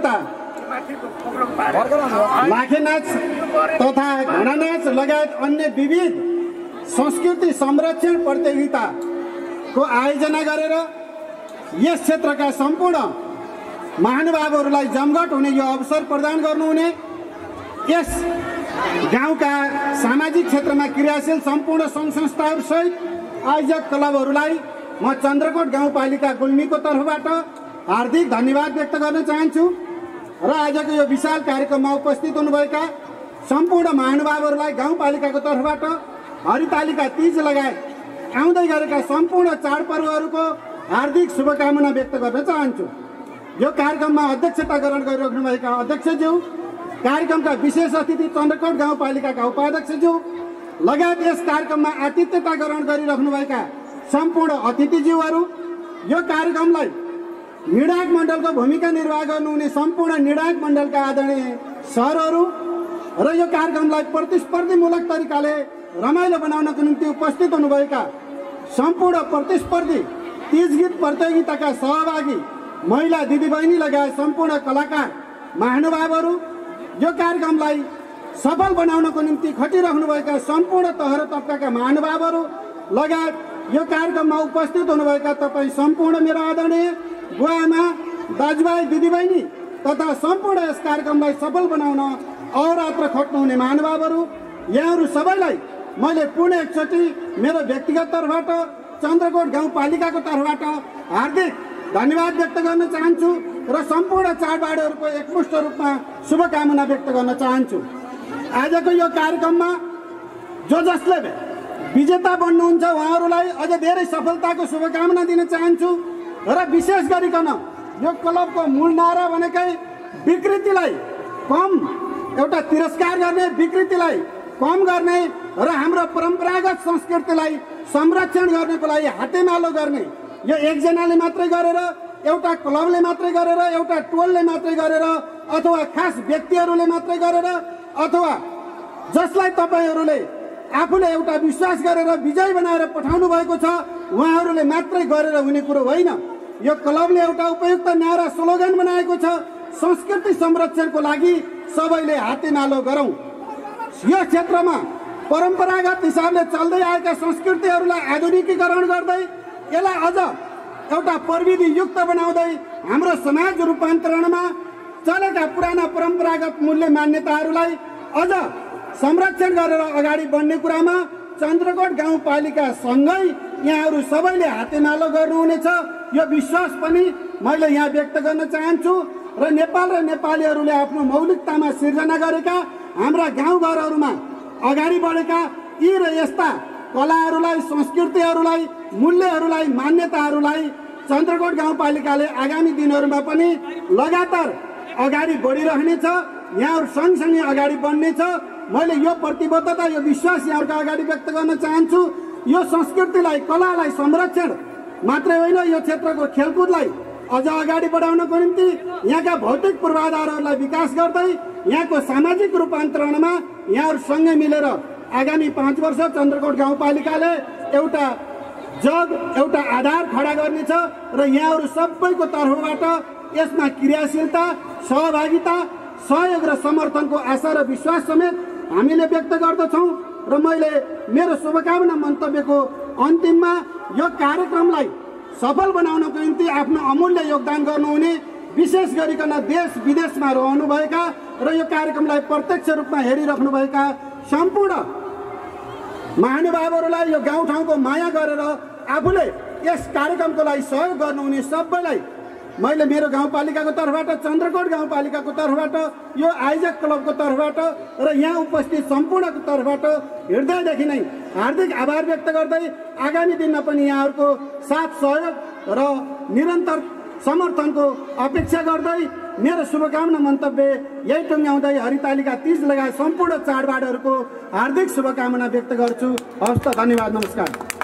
प्रतियोगिता, लाखे नाच तथा घोडा नाच लगायत अन्य विविध संस्कृति संरक्षण प्रतियोगिताको आयोजना गरेर यस क्षेत्रका सम्पूर्ण महानुभावहरूलाई जमघट हुने यो अवसर प्रदान गर्नुहुने, यस गाउँका सामाजिक क्षेत्रमा क्रियाशील सम्पूर्ण सङ्घ संस्थाहरूसहित आयोजक क्लबहरूलाई म चन्द्रकोट गाउँपालिका गुल्मीको तर्फबाट हार्दिक धन्यवाद व्यक्त गर्न चाहन्छु र आजको यो विशाल कार्यक्रममा उपस्थित हुनुभएका सम्पूर्ण महानुभावहरूलाई गाउँपालिकाको तर्फबाट हरितालिका तीज लगायत आउँदै गरेका सम्पूर्ण चाडपर्वहरूको हार्दिक शुभकामना व्यक्त गर्न चाहन्छु। यो कार्यक्रममा अध्यक्षता ग्रहण गरिराख्नुभएका अध्यक्षज्यू, कार्यक्रमका विशेष अतिथि चन्द्रकोट गाउँपालिकाका उपाध्यक्षज्यू लगायत यस कार्यक्रममा आतिथ्यता ग्रहण गरिराख्नुभएका सम्पूर्ण अतिथिज्यूहरू, यो कार्यक्रमलाई निर्णायक मण्डलको भूमिका निर्वाह गर्नुहुने सम्पूर्ण निर्णायक मण्डलका आदरणीय सरहरू र यो कार्यक्रमलाई प्रतिस्पर्धीमूलक तरिकाले रमाइलो बनाउनको निम्ति उपस्थित हुनुभएका सम्पूर्ण प्रतिस्पर्धी तीज गीत प्रतियोगिताका सहभागी महिला दिदीबहिनी लगायत सम्पूर्ण कलाकार महानुभावहरू, यो कार्यक्रमलाई सफल बनाउनको निम्ति खटिराख्नुभएका सम्पूर्ण तह र तबकाका महानुभावहरू लगायत यो कार्यक्रममा उपस्थित हुनुभएका तपाईँ सम्पूर्ण मेरा आदरणीय बुवाआमा, दाजुभाइ, दिदीबहिनी तथा सम्पूर्ण यस कार्यक्रमलाई सफल बनाउन अहोरात्र खट्नुहुने महानुभावहरू, यहाँहरू सबैलाई मैले पुनः एकचोटि मेरो व्यक्तिगत तर्फबाट चन्द्रकोट गाउँपालिकाको तर्फबाट हार्दिक धन्यवाद व्यक्त गर्न चाहन्छु र सम्पूर्ण चाडबाडहरूको एकमुष्ट रूपमा शुभकामना व्यक्त गर्न चाहन्छु। आजको यो कार्यक्रममा जो जसले विजेता बन्नुहुन्छ उहाँहरूलाई अझ धेरै सफलताको शुभकामना दिन चाहन्छु र विशेष गरिकन यो क्लबको मूल नारा भनेकै विकृतिलाई कम, एउटा तिरस्कार गर्ने, विकृतिलाई कम गर्ने र हाम्रो परम्परागत संस्कृतिलाई संरक्षण गर्नको लागि हातेमालो गर्ने, यो एकजनाले मात्रै गरेर, एउटा क्लबले मात्रै गरेर, एउटा टोलले मात्रै गरेर अथवा खास व्यक्तिहरूले मात्रै गरेर अथवा जसलाई तपाईहरूले आफूले एउटा विश्वास गरेर विजय बनाएर पठाउनु भएको छ उहाँहरूले मात्रै गरेर हुने कुरो होइन। यो क्लबले एउटा उपयुक्त नारा स्लोगन बनाएको छ, संस्कृति संरक्षणको लागि सबैले हातेमालो गरौँ। यो क्षेत्रमा परम्परागत हिसाबले चल्दै आएका संस्कृतिहरूलाई आधुनिकीकरण गर्दै यसलाई अझ एउटा प्रविधि युक्त बनाउँदै हाम्रो समाज रूपान्तरणमा चलेका पुराना परम्परागत मूल्य मान्यताहरूलाई अझ संरक्षण गरेर अगाडि बढ्ने कुरामा चन्द्रकोट गाउँपालिका सँगै यहाँहरू सबैले हातेमालो गर्नुहुनेछ, यो विश्वास पनि मैले यहाँ व्यक्त गर्न चाहन्छु र नेपाल र नेपालीहरूले आफ्नो मौलिकतामा सिर्जना गरेका हाम्रा गाउँघरहरूमा अगाडि बढेका यी र यस्ता कलाहरूलाई, संस्कृतिहरूलाई, मूल्यहरूलाई, मान्यताहरूलाई चन्द्रकोट गाउँपालिकाले आगामी दिनहरूमा पनि लगातार अगाडि बढिरहनेछ, यहाँहरू सँगसँगै अगाडि बढ्नेछ। मैले यो प्रतिबद्धता, यो विश्वास यहाँहरूको अगाडि व्यक्त गर्न चाहन्छु। यो संस्कृतिलाई, कलालाई संरक्षण मात्रै होइन, यो क्षेत्रको खेलकुदलाई अझ अगाडि बढाउनको निम्ति यहाँका भौतिक पूर्वाधारहरूलाई विकास गर्दै यहाँको सामाजिक रूपान्तरणमा यहाँहरूसँगै मिलेर आगामी 5 वर्ष चन्द्रकोट गाउँपालिकाले एउटा जग, एउटा आधार खडा गर्नेछ र यहाँहरू सबैको तर्फबाट यसमा क्रियाशीलता, सहभागिता, सहयोग र समर्थनको आशा र विश्वास समेत हामीले व्यक्त गर्दछौँ र मैले मेरो शुभकामना मन्तव्यको अन्तिममा यो कार्यक्रमलाई सफल बनाउनको निम्ति आफ्नो अमूल्य योगदान गर्नुहुने, विशेष गरिकन देश विदेशमा रहनुभएका र यो कार्यक्रमलाई प्रत्यक्ष रूपमा हेरिराख्नुभएका सम्पूर्ण महानुभावहरूलाई, यो गाउँठाउँको माया गरेर आफूले यस कार्यक्रमको लागि सहयोग गर्नुहुने सबैलाई मैले मेरो गाउँपालिकाको तर्फबाट, चन्द्रकोट गाउँपालिकाको तर्फबाट, यो आयोजक क्लबको तर्फबाट र यहाँ उपस्थित सम्पूर्णको तर्फबाट हृदयदेखि नै हार्दिक आभार व्यक्त गर्दै आगामी दिनमा पनि यहाँहरूको साथ सहयोग र निरन्तर समर्थनको अपेक्षा गर्दै मेरो शुभकामना मन्तव्य यही टुङ्ग्याउँदै हरितालिका तीज लगायत सम्पूर्ण चाडबाडहरूको हार्दिक शुभकामना व्यक्त गर्छु। हवस् त, धन्यवाद, नमस्कार।